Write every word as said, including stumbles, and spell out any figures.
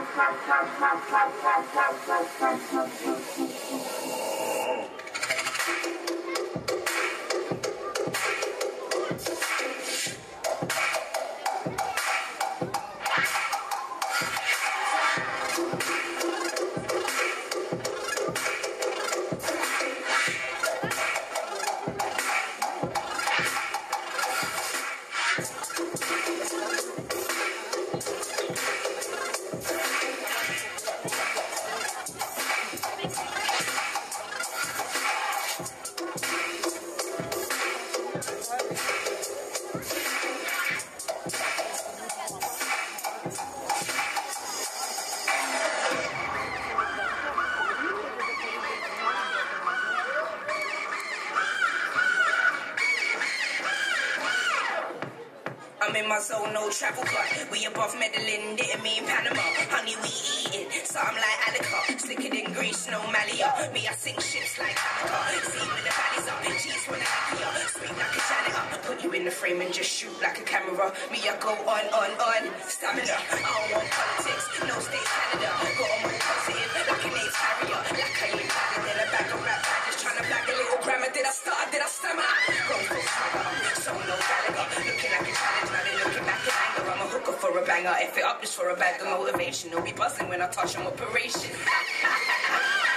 I'm in my zone, no travel cut. We above Medellin, didn't mean Panama. Honey, we eating, something like Alica. Slicker than grease, no Malia. Me, I sink ships like Hanukkah. See with the valleys up, cheese when I like ya. Sweet like a janitor. Put you in the frame and just shoot like a camera. Me, I go on, on, on. Stamina. I don't want politics, no state Canada. Got on my positive, like an AIDS carrier. Like I ain't better than a bag of rap. Just trying to bag a little grammar. Did I start, did I stammer? Wrong for swagger. So no Gallagher. Looking like a challenge. Now they looking back in anger. I'm a hooker for a banger. F it up just for a bag of motivation. They'll be buzzing when I touch on operation.